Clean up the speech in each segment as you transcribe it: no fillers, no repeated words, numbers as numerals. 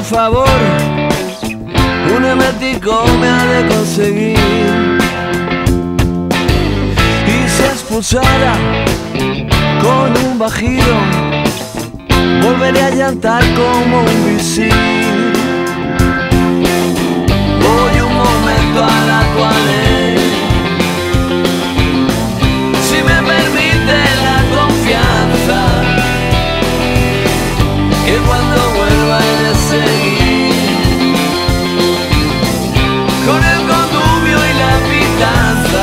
favor, un hermético me ha de conseguir. Y si expulsara con un bajido, volveré a llantar como un misil. Voy un momento a la toilette, si me permite la confianza, que cuando vuelva he de seguir con el condumio y la pitanza.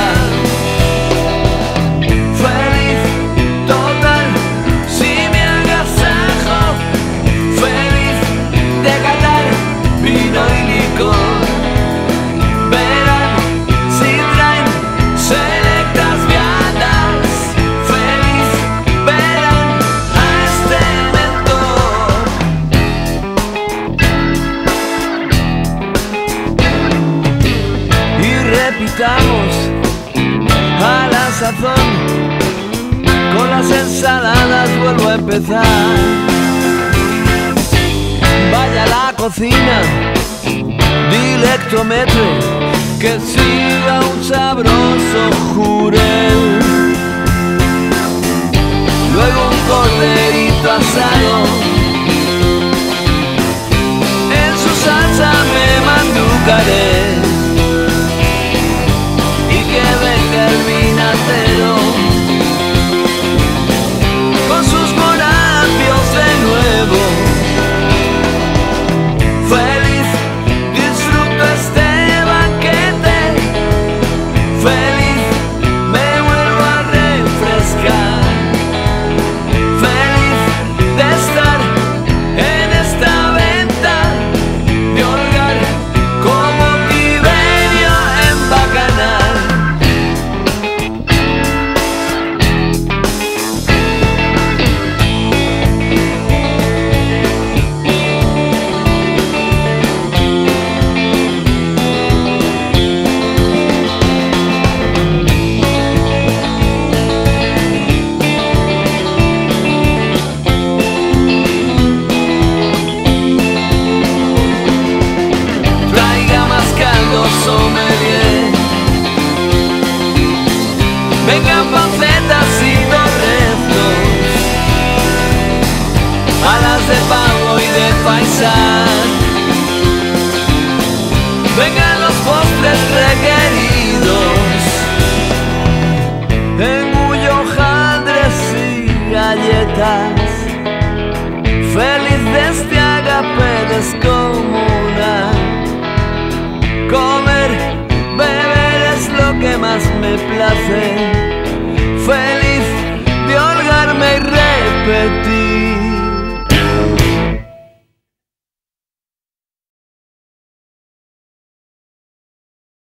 Feliz total si me agasajo, feliz de catar vino y licor. Verán si traen selectas viandas, feliz verán a este mentor. Y repitamos a la sazón, con las ensaladas vuelvo a empezar. Vaya a la cocina, dile hectómetro que siga un sabroso jurel. Luego un corderito asado, en su salsa me manducaré. Y que venga el vinatero con sus morapios de nuevo. Feliz disfruto este banquete, feliz me vuelvo a refrescar, feliz de estar en esta venta, de holgar como Tiberio en Bacanal. Traiga más caldo, sommelier. Vengan pancetas y torreznos, alas de pavo y de faisán. Vengan los postres requeridos, engullo hojaldres y galletas. Feliz de este agape descomunal. Comer, beber es lo que más me place, feliz de holgarme y repetir.